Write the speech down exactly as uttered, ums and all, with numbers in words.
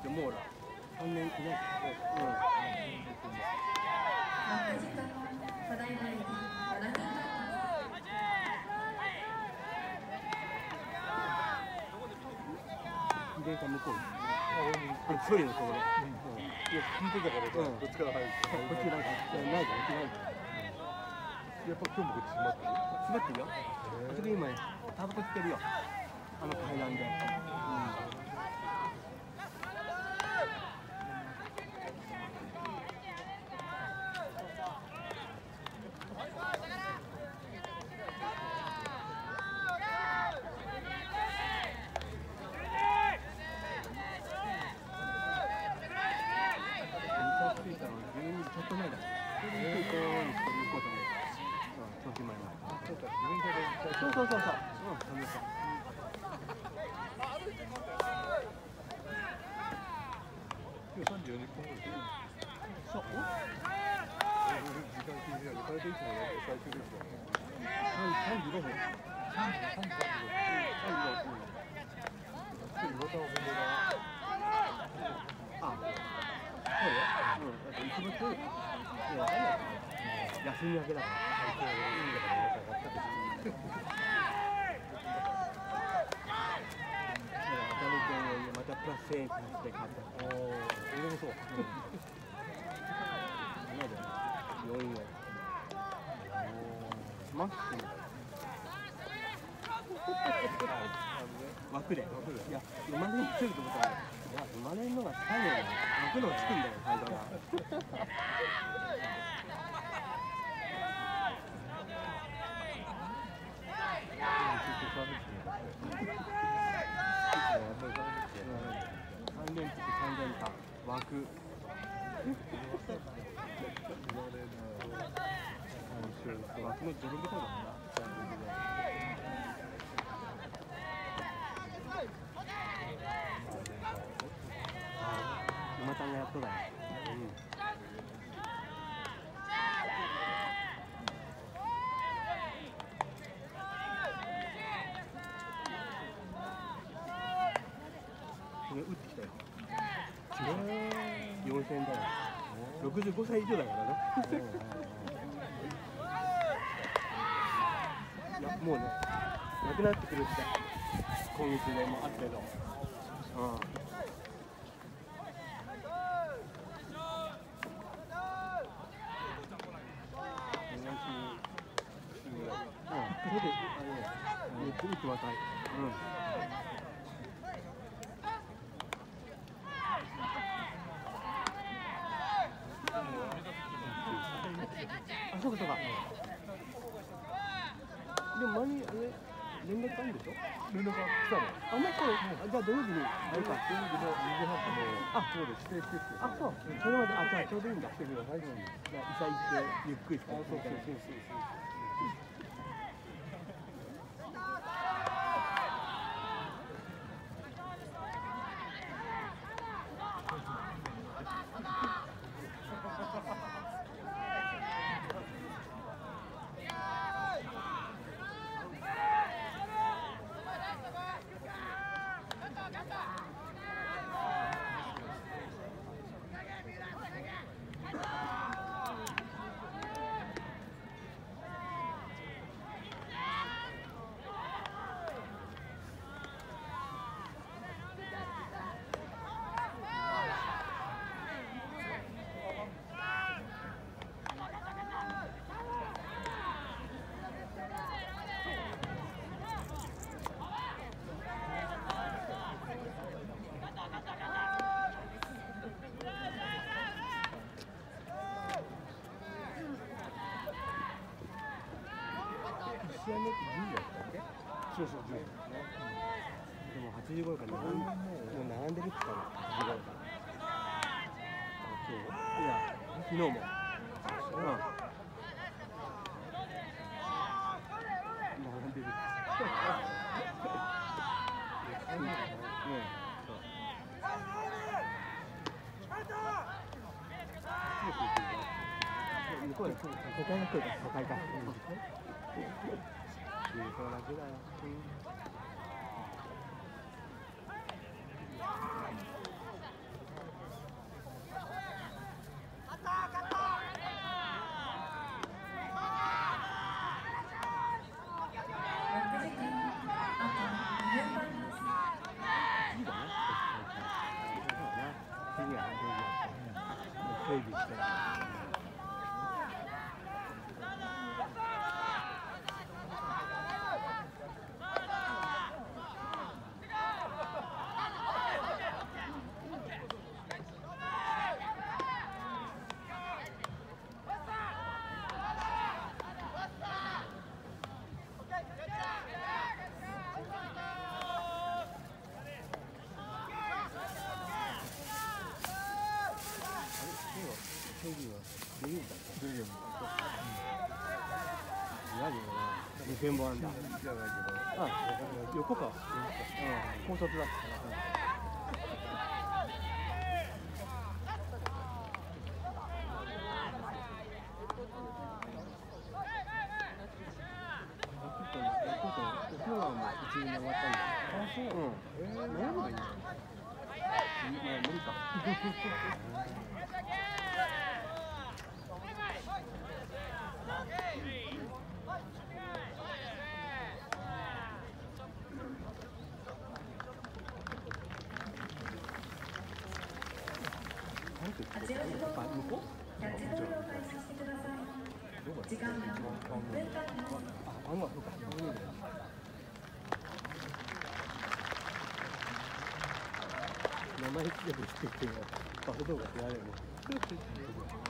ってもうらさんねんいない。うん。 ただいまよりランニング玄関向こう。あ、ソリのところ。いや、聞いてたからさ、どっちから入る。こっちなんかないじゃん、ない。やっぱ今日もこっち閉まってる。閉まってるよ。あそこ今タバコ吸ってるよ。あの階段で。そうそうそうそう。うん、そうそう。今日三時四十分ぐらい。そう。時間気にしないで、大体いつもやって最終ですよね。三時五分。三時三時三時五分。今日岩田は本当だ。あ、そうよ。うん。だって一番強い。いや、わかんない。休み明けだから。最高いいだから岩田が勝ったけど。またプラスせんえん足して買った。おお、俺もそう。なんでよんえん。しますって。枠で。いや、生まれにつると思ったら、いや、生まれるのがつかねえよ。枠のがつくんだよ、最初が。三連付三連単枠。枠のドロビタだもんな。馬さんがやっとだよ。うん。打ってきたよ。よんせんえんだよ。ろくじゅうごさい以上だからね。いや、もうね、なくなってくるって。今月でもあるけど。うん。それで、あの、めっちゃ打って若い。うん。あ、そうかそうか。でも前にあれ連絡あるんでしょ？連絡が来たの。あ、もうこれ、あ、じゃあ土曜日にあれか。土曜日のにじはんかもあ、そうです。指定して。あ、そう。それまであ、じゃあちょうどいいんだ。来てください。じゃあ医者行ってゆっくりして。あ、そうそうそうそう。試合目ってじゅうだったっけ？そうそう、じゅう。でもはちじごろから並んもう並んでるって言ったの。はちじごろから。今日？いや、昨日も。うん。並んでる。向こうで都会が来るから都会か。そうだけだよ。 何よな、にせんぼん安打。 じゃないあ、横か。うん、高卒だったから。今日はもう一軍に終わったんだ。あ、そう。うん。ええ、悩むがいいんだよ。まあ無理か。向こう？時間が。あ、あんなそうか。名前つけてきてバス動画ってやれるの。